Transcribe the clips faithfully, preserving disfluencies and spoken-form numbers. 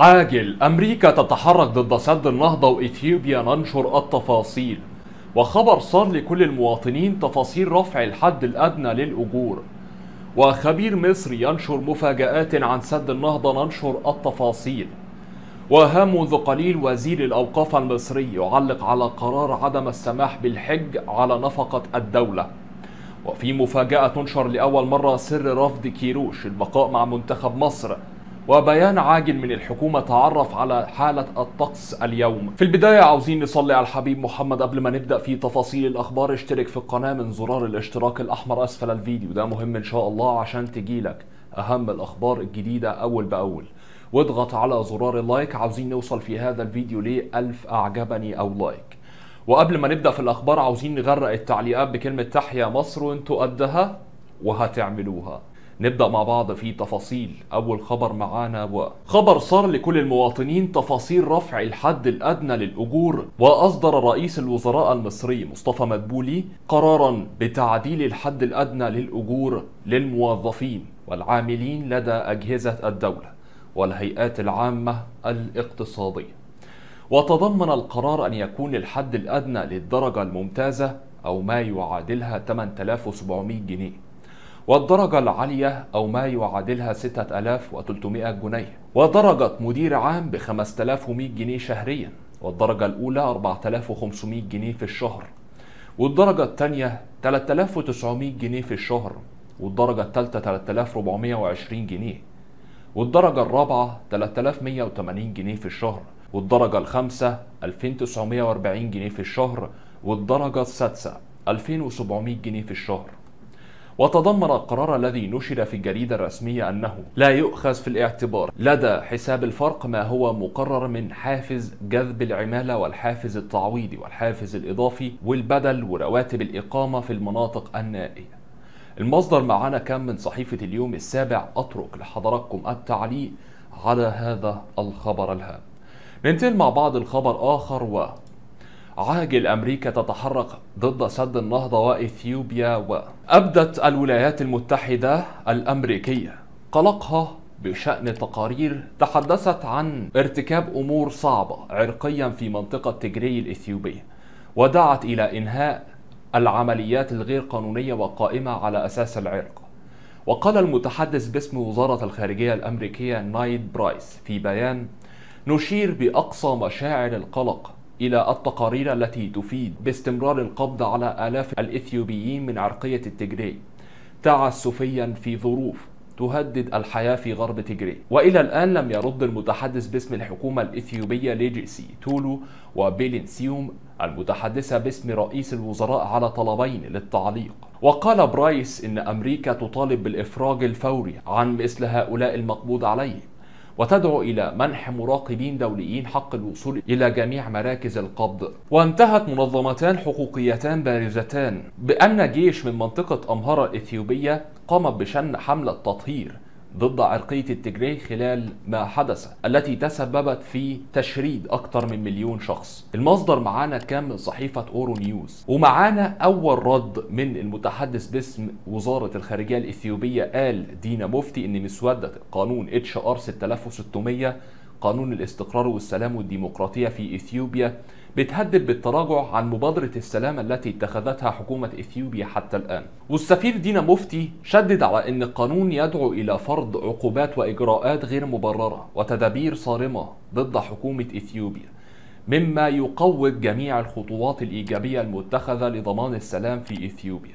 عاجل، أمريكا تتحرك ضد سد النهضة وإثيوبيا ننشر التفاصيل. وخبر صار لكل المواطنين تفاصيل رفع الحد الأدنى للأجور. وخبير مصري ينشر مفاجآت عن سد النهضة ننشر التفاصيل. وها منذ قليل وزير الأوقاف المصري يعلق على قرار عدم السماح بالحج على نفقة الدولة. وفي مفاجأة تنشر لأول مرة سر رفض كيروش البقاء مع منتخب مصر. وبيان عاجل من الحكومة تعرف على حالة الطقس اليوم. في البداية عاوزين نصلي على الحبيب محمد. قبل ما نبدأ في تفاصيل الأخبار اشترك في القناة من زرار الاشتراك الأحمر أسفل الفيديو، ده مهم إن شاء الله عشان تجيلك أهم الأخبار الجديدة أول بأول. واضغط على زرار اللايك، عاوزين نوصل في هذا الفيديو ل ألف أعجبني أو لايك. وقبل ما نبدأ في الأخبار عاوزين نغرق التعليقات بكلمة تحيا مصر وانتوا قدها وهتعملوها. نبدأ مع بعض في تفاصيل. أول خبر معانا وخبر صار لكل المواطنين تفاصيل رفع الحد الأدنى للأجور. وأصدر رئيس الوزراء المصري مصطفى مدبولي قرارا بتعديل الحد الأدنى للأجور للموظفين والعاملين لدى أجهزة الدولة والهيئات العامة الاقتصادية. وتضمن القرار أن يكون الحد الأدنى للدرجة الممتازة أو ما يعادلها ثمانية آلاف وسبعمائة جنيه، والدرجة العالية أو ما يعادلها ستة آلاف وثلاثمائة جنيه، ودرجة مدير عام ب خمسة آلاف ومائة جنيه شهريا، والدرجة الأولى أربعة آلاف وخمسمائة جنيه في الشهر، والدرجة الثانية ثلاثة آلاف وتسعمائة جنيه في الشهر، والدرجة الثالثة ثلاثة آلاف وأربعمائة وعشرين جنيه، والدرجة الرابعة ثلاثة آلاف ومائة وثمانين جنيه في الشهر، والدرجة الخامسة ألفين وتسعمائة وأربعين جنيه في الشهر، والدرجة السادسة ألفين وسبعمائة جنيه في الشهر. وتضمن القرار الذي نشر في الجريدة الرسمية أنه لا يؤخذ في الاعتبار لدى حساب الفرق ما هو مقرر من حافز جذب العمالة والحافز التعويضي والحافز الإضافي والبدل ورواتب الإقامة في المناطق النائية. المصدر معنا كان من صحيفة اليوم السابع. أترك لحضراتكم التعليق على هذا الخبر الهام. ننتقل مع بعض الخبر آخر. و عاجل، أمريكا تتحرك ضد سد النهضة وإثيوبيا. وأبدت الولايات المتحدة الأمريكية قلقها بشأن تقارير تحدثت عن ارتكاب أمور صعبة عرقيا في منطقة تجري الإثيوبية، ودعت إلى إنهاء العمليات الغير قانونية وقائمة على أساس العرق. وقال المتحدث باسم وزارة الخارجية الأمريكية نايد برايس في بيان: نشير بأقصى مشاعر القلق إلى التقارير التي تفيد باستمرار القبض على آلاف الإثيوبيين من عرقية التجري تعسفيا في ظروف تهدد الحياة في غرب تجري. وإلى الآن لم يرد المتحدث باسم الحكومة الإثيوبية ليجيسي تولو وبيلينسيوم المتحدثة باسم رئيس الوزراء على طلبين للتعليق. وقال برايس إن أمريكا تطالب بالإفراج الفوري عن مثل هؤلاء المقبوض عليهم، وتدعو إلى منح مراقبين دوليين حق الوصول إلى جميع مراكز القبض. وانتهت منظمتان حقوقيتان بارزتان بأن جيش من منطقة أمهرة الإثيوبية قام بشن حملة تطهير ضد عرقية التجري خلال ما حدث، التي تسببت في تشريد أكثر من مليون شخص. المصدر معانا كان من صحيفة أورو نيوز. ومعانا أول رد من المتحدث باسم وزارة الخارجية الإثيوبية. قال دينا مفتي إن مسودة قانون اتش ار ستة آلاف وستمائة قانون الاستقرار والسلام والديمقراطية في إثيوبيا بتهدد بالتراجع عن مبادرة السلام التي اتخذتها حكومة إثيوبيا حتى الآن. والسفير دينا مفتي شدد على أن القانون يدعو إلى فرض عقوبات وإجراءات غير مبررة وتدابير صارمة ضد حكومة إثيوبيا، مما يقوض جميع الخطوات الإيجابية المتخذة لضمان السلام في إثيوبيا.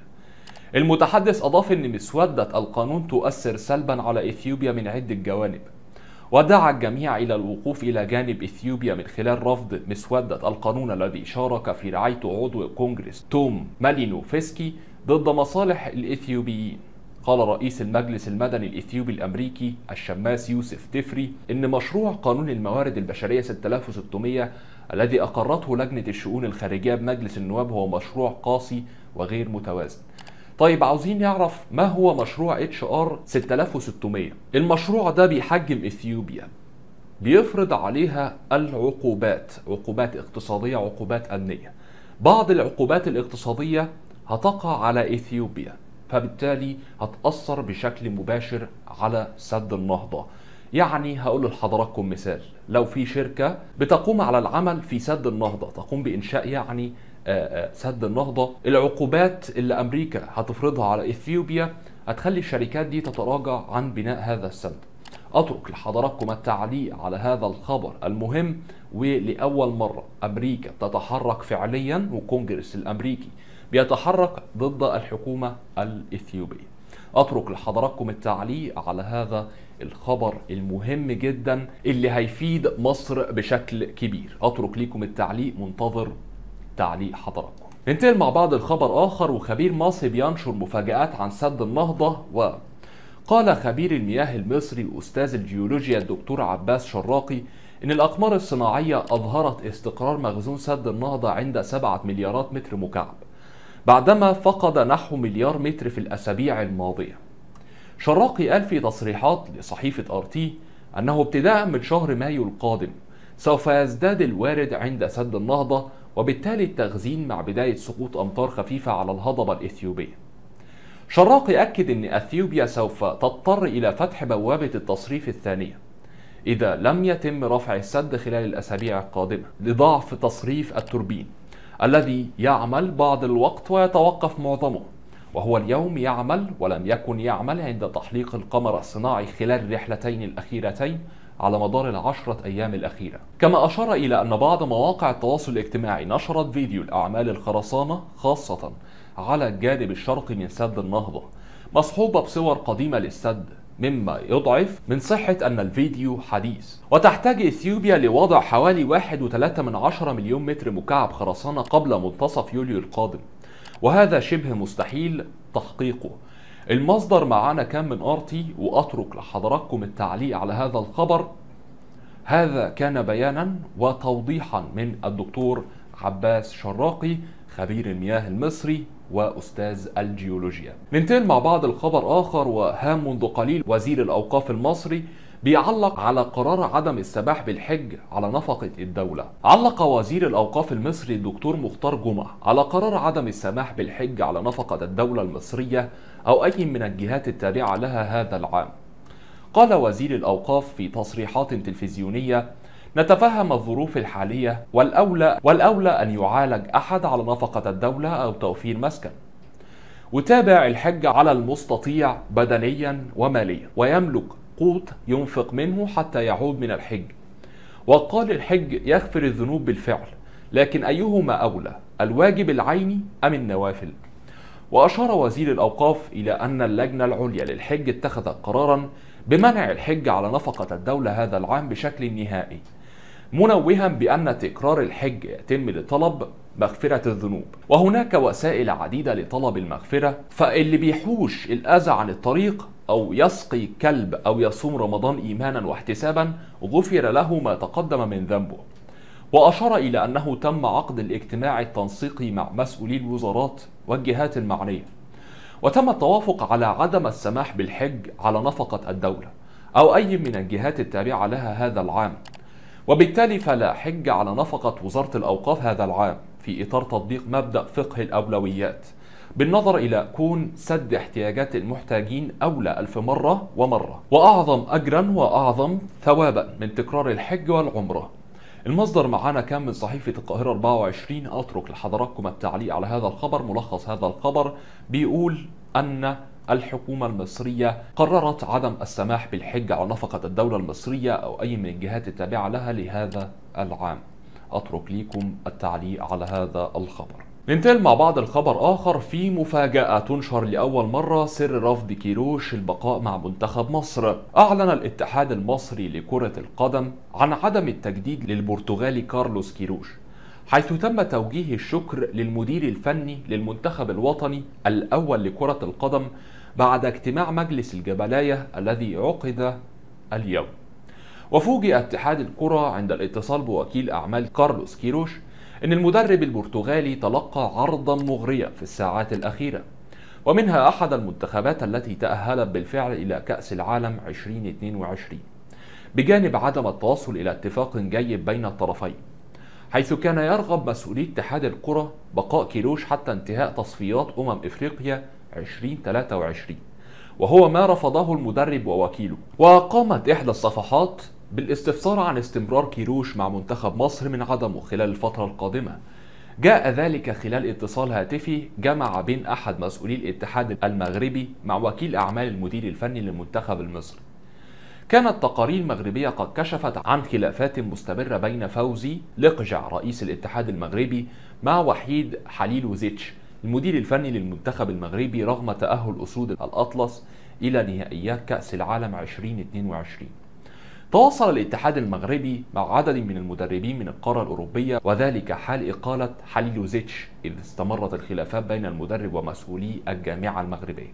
المتحدث أضاف أن مسودة القانون تؤثر سلبا على إثيوبيا من عدة جوانب، ودعا الجميع إلى الوقوف إلى جانب إثيوبيا من خلال رفض مسودة القانون الذي شارك في رعايته عضو الكونغرس توم مالينوفسكي ضد مصالح الإثيوبيين. قال رئيس المجلس المدني الإثيوبي الأمريكي الشماس يوسف تفري إن مشروع قانون الموارد البشرية ستة آلاف وستمائة الذي أقرته لجنة الشؤون الخارجية بمجلس النواب هو مشروع قاسي وغير متوازن. طيب عاوزين نعرف ما هو مشروع اتش ار ستة آلاف وستمائة. المشروع ده بيحجم إثيوبيا، بيفرض عليها العقوبات، عقوبات اقتصادية، عقوبات أمنية. بعض العقوبات الاقتصادية هتقع على إثيوبيا، فبالتالي هتأثر بشكل مباشر على سد النهضة. يعني هقول لحضراتكم مثال، لو في شركة بتقوم على العمل في سد النهضة، تقوم بإنشاء يعني سد النهضة، العقوبات اللي أمريكا هتفرضها على إثيوبيا هتخلي الشركات دي تتراجع عن بناء هذا السد. أترك لحضراتكم التعليق على هذا الخبر المهم، ولأول مرة أمريكا تتحرك فعليا والكونجرس الأمريكي بيتحرك ضد الحكومة الإثيوبية. أترك لحضراتكم التعليق على هذا الخبر المهم جدا اللي هيفيد مصر بشكل كبير. أترك لكم التعليق، منتظر تعليق حضراتكم. ننتقل مع بعض الخبر آخر، وخبير مصري بينشر مفاجآت عن سد النهضة. وقال خبير المياه المصري أستاذ الجيولوجيا الدكتور عباس شراقي إن الأقمار الصناعية أظهرت استقرار مخزون سد النهضة عند سبعة مليارات متر مكعب، بعدما فقد نحو مليار متر في الأسابيع الماضية. شراقي قال في تصريحات لصحيفة آر تي أنه ابتداء من شهر مايو القادم سوف يزداد الوارد عند سد النهضة، وبالتالي التخزين مع بداية سقوط أمطار خفيفة على الهضبة الإثيوبية. شراقي أكد أن أثيوبيا سوف تضطر إلى فتح بوابة التصريف الثانية إذا لم يتم رفع السد خلال الأسابيع القادمة لضعف تصريف التوربين الذي يعمل بعض الوقت ويتوقف معظمه، وهو اليوم يعمل ولم يكن يعمل عند تحليق القمر الصناعي خلال الرحلتين الأخيرتين على مدار العشرة أيام الأخيرة. كما أشار إلى أن بعض مواقع التواصل الاجتماعي نشرت فيديو لأعمال الخرسانة خاصة على الجانب الشرقي من سد النهضة مصحوبة بصور قديمة للسد، مما يضعف من صحة أن الفيديو حديث. وتحتاج إثيوبيا لوضع حوالي واحد فاصلة ثلاثة من عشرة مليون متر مكعب خرسانة قبل منتصف يوليو القادم، وهذا شبه مستحيل تحقيقه. المصدر معانا كان من آر تي، وأترك لحضراتكم التعليق على هذا الخبر. هذا كان بيانا وتوضيحا من الدكتور عباس شراقي خبير المياه المصري وأستاذ الجيولوجيا. ننتقل مع بعض الخبر آخر، وهام منذ قليل وزير الأوقاف المصري بيعلق على قرار عدم السماح بالحج على نفقة الدولة. علق وزير الأوقاف المصري الدكتور مختار جمعة على قرار عدم السماح بالحج على نفقة الدولة المصرية أو أي من الجهات التابعة لها هذا العام. قال وزير الأوقاف في تصريحات تلفزيونية: نتفهم الظروف الحالية، والأولى والأولى أن يعالج أحد على نفقة الدولة أو توفير مسكن. وتابع الحج على المستطيع بدنيا وماليا ويملك قوت ينفق منه حتى يعود من الحج. وقال الحج يغفر الذنوب بالفعل، لكن أيهما أولى، الواجب العيني أم النوافل؟ وأشار وزير الأوقاف إلى أن اللجنة العليا للحج اتخذت قرارا بمنع الحج على نفقة الدولة هذا العام بشكل نهائي، منوها بأن تكرار الحج يتم لطلب مغفرة الذنوب، وهناك وسائل عديدة لطلب المغفرة، فاللي بيحوش الأذى عن الطريق أو يسقي كلب أو يصوم رمضان إيمانا واحتسابا غفر له ما تقدم من ذنبه. وأشار إلى أنه تم عقد الاجتماع التنسيقي مع مسؤولي الوزارات والجهات المعنية، وتم التوافق على عدم السماح بالحج على نفقة الدولة أو أي من الجهات التابعة لها هذا العام، وبالتالي فلا حج على نفقة وزارة الأوقاف هذا العام في إطار تطبيق مبدأ فقه الأولويات، بالنظر إلى كون سد احتياجات المحتاجين أولى ألف مرة ومرة وأعظم أجرا وأعظم ثوابا من تكرار الحج والعمرة. المصدر معانا كان من صحيفة القاهرة أربعة وعشرين. أترك لحضراتكم التعليق على هذا الخبر. ملخص هذا الخبر بيقول أن الحكومة المصرية قررت عدم السماح بالحج على نفقة الدولة المصرية أو أي من الجهات التابعة لها لهذا العام. أترك لكم التعليق على هذا الخبر. ننتقل مع بعض الخبر آخر. في مفاجأة تنشر لأول مرة سر رفض كيروش البقاء مع منتخب مصر. أعلن الاتحاد المصري لكرة القدم عن عدم التجديد للبرتغالي كارلوس كيروش، حيث تم توجيه الشكر للمدير الفني للمنتخب الوطني الأول لكرة القدم بعد اجتماع مجلس الجبلاية الذي عقد اليوم. وفوجئ اتحاد الكرة عند الاتصال بوكيل أعمال كارلوس كيروش إن المدرب البرتغالي تلقى عرضا مغريا في الساعات الأخيرة، ومنها أحد المنتخبات التي تأهلت بالفعل إلى كأس العالم ألفين واثنين وعشرين، بجانب عدم التوصل إلى اتفاق جيد بين الطرفين، حيث كان يرغب مسؤولي اتحاد الكرة بقاء كيروش حتى انتهاء تصفيات أمم إفريقيا ألفين وثلاثة وعشرين، وهو ما رفضه المدرب ووكيله. وقامت إحدى الصفحات بالاستفسار عن استمرار كيروش مع منتخب مصر من عدمه خلال الفترة القادمة. جاء ذلك خلال اتصال هاتفي جمع بين أحد مسؤولي الاتحاد المغربي مع وكيل أعمال المدير الفني للمنتخب المصري. كانت تقارير مغربية قد كشفت عن خلافات مستمرة بين فوزي لقجع رئيس الاتحاد المغربي مع وحيد حليلوزيتش المدير الفني للمنتخب المغربي رغم تأهل أسود الأطلس إلى نهائيات كأس العالم ألفين واثنين وعشرين. تواصل الاتحاد المغربي مع عدد من المدربين من القارة الأوروبية، وذلك حال إقالة حليلوزيتش إذ استمرت الخلافات بين المدرب ومسؤولي الجامعة المغربية.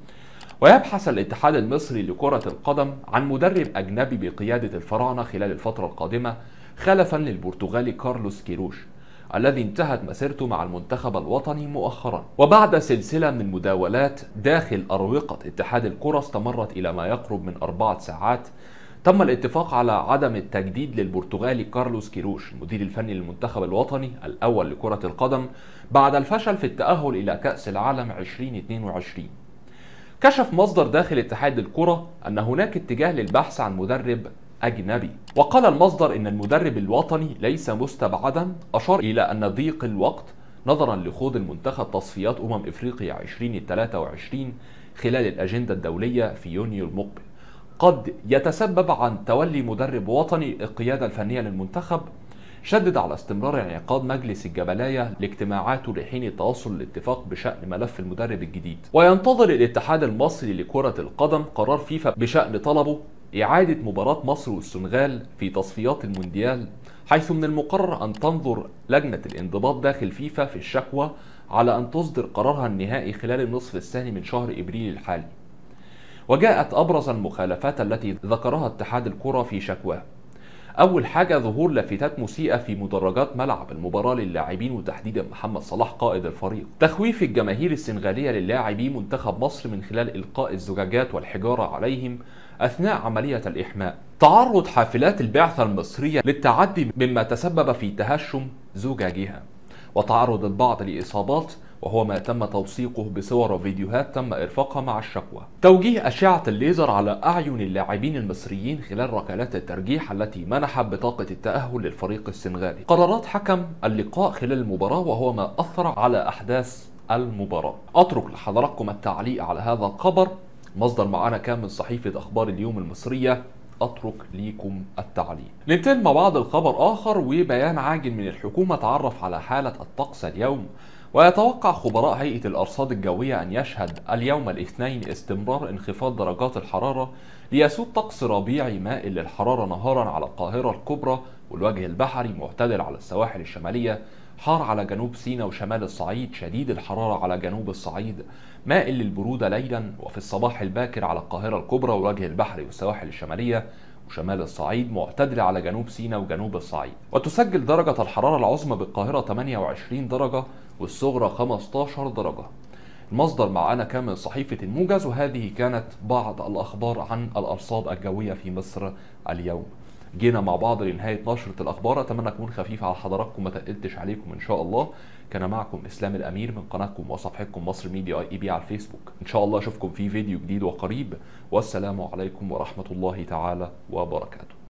ويبحث الاتحاد المصري لكرة القدم عن مدرب أجنبي بقيادة الفراعنة خلال الفترة القادمة خلفا للبرتغالي كارلوس كيروش الذي انتهت مسيرته مع المنتخب الوطني مؤخرا. وبعد سلسلة من المداولات داخل أروقة اتحاد الكرة استمرت إلى ما يقرب من أربعة ساعات، تم الاتفاق على عدم التجديد للبرتغالي كارلوس كيروش المدير الفني للمنتخب الوطني الأول لكرة القدم بعد الفشل في التأهل إلى كأس العالم ألفين واثنين وعشرين. كشف مصدر داخل اتحاد الكرة أن هناك اتجاه للبحث عن مدرب أجنبي، وقال المصدر إن المدرب الوطني ليس مستبعدا. أشار إلى أن ضيق الوقت نظرا لخوض المنتخب تصفيات أمم إفريقيا ألفين وثلاثة وعشرين خلال الأجندة الدولية في يونيو المقبل قد يتسبب عن تولي مدرب وطني القيادة الفنية للمنتخب. شدد على استمرار انعقاد مجلس الجبلاية لاجتماعاته لحين التوصل للاتفاق بشأن ملف المدرب الجديد. وينتظر الاتحاد المصري لكرة القدم قرار فيفا بشأن طلبه إعادة مباراة مصر والسنغال في تصفيات المونديال، حيث من المقرر أن تنظر لجنة الانضباط داخل فيفا في الشكوى على أن تصدر قرارها النهائي خلال النصف الثاني من شهر إبريل الحالي. وجاءت أبرز المخالفات التي ذكرها اتحاد الكرة في شكواه. أول حاجة ظهور لافتات مسيئة في مدرجات ملعب المباراة للاعبين وتحديدا محمد صلاح قائد الفريق، تخويف الجماهير السنغالية للاعبي منتخب مصر من خلال إلقاء الزجاجات والحجارة عليهم أثناء عملية الإحماء، تعرض حافلات البعثة المصرية للتعدي مما تسبب في تهشم زجاجها، وتعرض البعض لإصابات وهو ما تم توثيقه بصور وفيديوهات تم إرفاقها مع الشكوى. توجيه أشعة الليزر على أعين اللاعبين المصريين خلال ركلات الترجيح التي منحت بطاقة التأهل للفريق السنغالي. قرارات حكم اللقاء خلال المباراة وهو ما أثر على أحداث المباراة. أترك لحضراتكم التعليق على هذا الخبر. مصدر معنا كان من صحيفة أخبار اليوم المصرية. أترك ليكم التعليق. ننتقل مع بعض الخبر آخر، وبيان عاجل من الحكومة تعرف على حالة الطقس اليوم. ويتوقع خبراء هيئة الأرصاد الجوية أن يشهد اليوم الاثنين استمرار انخفاض درجات الحرارة ليسود طقس ربيعي مائل للحرارة نهارا على القاهرة الكبرى والوجه البحري، معتدل على السواحل الشمالية، حار على جنوب سيناء وشمال الصعيد، شديد الحرارة على جنوب الصعيد، مائل للبرودة ليلا وفي الصباح الباكر على القاهرة الكبرى والوجه البحري والسواحل الشمالية وشمال الصعيد، معتدل على جنوب سيناء وجنوب الصعيد. وتسجل درجة الحرارة العظمى بالقاهرة ثمانية وعشرين درجة والصغرى خمسة عشر درجة. المصدر معنا كان من صحيفة الموجز، وهذه كانت بعض الأخبار عن الأرصاد الجوية في مصر اليوم. جينا مع بعض لنهاية نشرة الأخبار، أتمنى أكون خفيف على حضراتكم ما تقلتش عليكم إن شاء الله. كان معكم إسلام الأمير من قناتكم وصفحتكم مصر ميديا اي بي على الفيسبوك. إن شاء الله أشوفكم في فيديو جديد وقريب، والسلام عليكم ورحمة الله تعالى وبركاته.